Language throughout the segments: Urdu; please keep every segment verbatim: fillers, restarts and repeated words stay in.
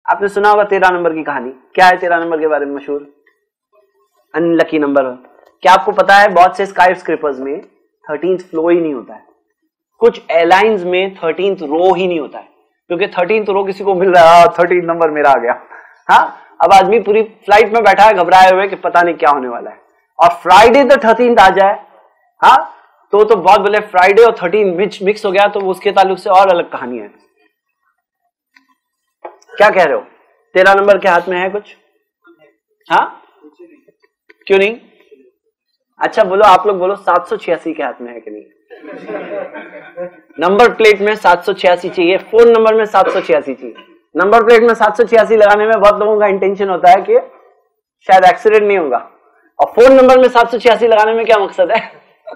آپ نے سنا ہوگا تیرہ نمبر کی کہانی. کیا ہے تیرہ نمبر کے بارے میں مشہور؟ Unlucky number. کیا آپ کو پتا ہے بہت سے اسکائی اسکریپرز میں تھرٹینتھ فلو ہی نہیں ہوتا ہے, کچھ ایئر لائنز میں تھرٹینتھ رو ہی نہیں ہوتا ہے, کیونکہ تھرٹینتھ رو کسی کو مل رہا ہے, تھرٹین نمبر میرا آ گیا. ہاں, اب آدمی پوری فلائٹ میں بیٹھا ہے گھبرائے ہوئے کہ پتا نہیں کیا ہونے والا ہے, اور فرائیڈے تو تھرٹینتھ آ جائے, ہاں تو تو بہت بولے فرائیڈے اور تھرٹین مکس ہو گیا تو اس کے تعلق سے اور الگ کہانی ہے. کیا کہہ رہے ہو؟ تیرہ نمبر کے ہاتھ میں ہے کچھ؟ ہاں کیوں نہیں؟ اچھا بولو, آپ لوگ بولو سات سو چھیاسی کے ہاتھ میں ہے کہ نہیں؟ نمبر پلیٹ میں سات سو چھیاسی چاہیے, فون نمبر میں سات سو چھیاسی چاہیے. نمبر پلیٹ میں سات سو چھیاسی لگانے میں بہت لوگوں کا انٹینشن ہوتا ہے کہ شاید ایکسیڈنٹ نہیں ہوگا, اور فون نمبر میں سات سو چھیاسی لگانے میں کیا مقصد ہے؟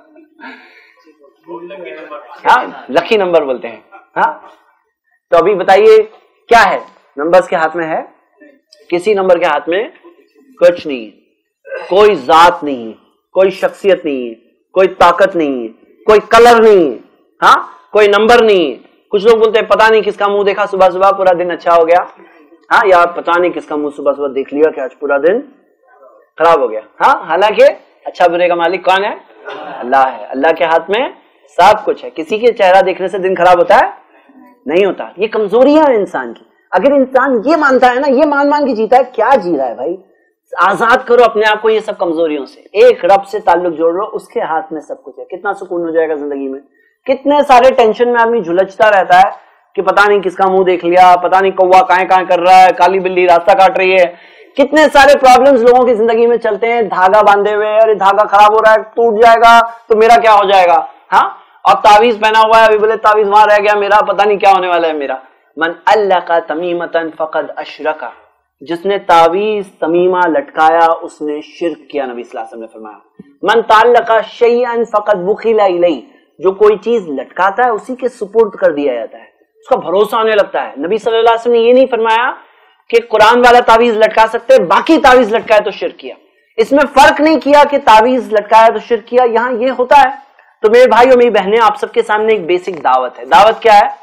ہاں لکی نمبر بولتے ہیں. ہاں تو ابھی بتائیے کیا ہے نمبرز کے ہاتھ میں ہے؟ کسی نمبر کے ہاتھ میں کچھ نہیں ہے, کوئی ذات نہیں ہے, کوئی شخصیت نہیں ہے, کوئی طاقت نہیں ہے, کوئی کلر نہیں ہے, ہاں کوئی نمبر نہیں ہے. کچھ لوگ بولتے ہیں پتا نہیں کس کا منہ دیکھا صبح صبح پورا دن اچھا ہو گیا, ہاں یا پتا نہیں کس کا منہ صبح صبح دیکھ لیا کہ آج پورا دن خراب ہو گیا. ہاں حالانکہ اچھا برے کا مالک کون ہے؟ اللہ ہے. اللہ کے ہاتھ میں سب کچھ ہے. کسی کے چہرہ دیکھنے سے دن خراب ہوتا ہے؟ نہیں ہوتا. یہ کمزوریاں ہیں انسان کی. اگر انسان یہ مانتا ہے نا, یہ مان مان کے جیتا ہے, کیا جی رہا ہے بھائی؟ آزاد کرو اپنے آپ کو یہ سب کمزوریوں سے, ایک رب سے تعلق جوڑ لو, اس کے ہاتھ میں سب کچھ ہے. کتنا سکون ہو جائے گا زندگی میں. کتنے سارے ٹینشن میں آدمی جھلجتا رہتا ہے کہ پتا نہیں کس کا منہ دیکھ لیا, پتا نہیں کوا کائیں کائیں کر رہا ہے, کالی بلی راستہ کاٹ رہی ہے. کتنے سارے پرابلمز لوگوں کی زندگی میں چلتے ہیں, دھاگا باندھے ہوئے, ارے دھاگا خراب ہو رہا ہے, ٹوٹ جائے گا تو میرا کیا ہو جائے گا. ہاں اور تعویذ پہنا ہوا ہے, ابھی بولے تعویذ وہاں رہ گیا میرا, پتا نہیں کیا ہونے والا ہے میرا. من علق تمیمۃ فقد اشرک, جس نے تعویذ تمیمہ لٹکایا اس نے شرک کیا, نبی صلی اللہ علیہ وسلم نے فرمایا. من تعلق شیئا فقد وکل الیہ, جو کوئی چیز لٹکاتا ہے اسی کے سپرد کر دیا جاتا ہے, اس کا بھروسہ ہونے لگتا ہے. نبی صلی اللہ علیہ وسلم نے یہ نہیں فرمایا کہ قرآن والا تعویذ لٹکا سکتے, باقی تعویذ لٹکائے تو شرک کیا. اس میں فرق نہیں کیا کہ تعویذ لٹکایا تو شرک کیا, یہاں یہ ہوتا ہے. تو میرے بھائی اور میری بہنیں, آپ سب کے سامنے ایک بیسک دعوت ہے. دعوت کیا ہے؟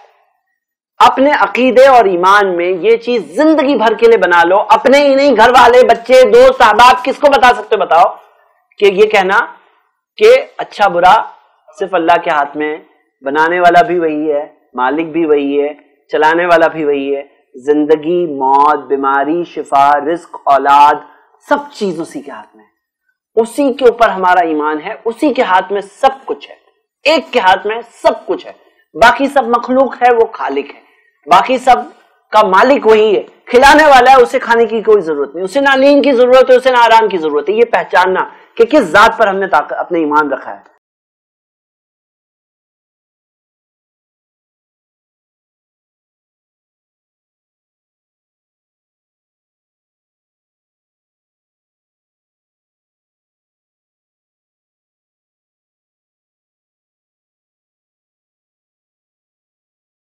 اپنے عقیدے اور ایمان میں یہ چیز زندگی بھر کے لیے بنا لو. اپنے ہی نہیں, گھر والے, بچے, دوست, احباب, کس کو بتا سکتے بتاؤ کہ یہ کہنا کہ اچھا برا صرف اللہ کے ہاتھ میں, بنانے والا بھی وہی ہے, مالک بھی وہی ہے, چلانے والا بھی وہی ہے, زندگی, موت, بیماری, شفا, رزق, اولاد, سب چیز اسی کے ہاتھ میں ہے. اسی کے اوپر ہمارا ایمان ہے, اسی کے ہاتھ میں سب کچھ ہے, ایک کے ہاتھ میں سب کچھ ہے. باقی سب مخلوق ہے, وہ خالق ہے. باقی سب کا مالک وہی ہے, کھلانے والا ہے, اسے کھانے کی کوئی ضرورت نہیں, اسے نہ نیند کی ضرورت ہے, اسے نہ آرام کی ضرورت ہے. یہ پہچاننا کہ کس ذات پر ہم نے اپنے ایمان رکھا ہے.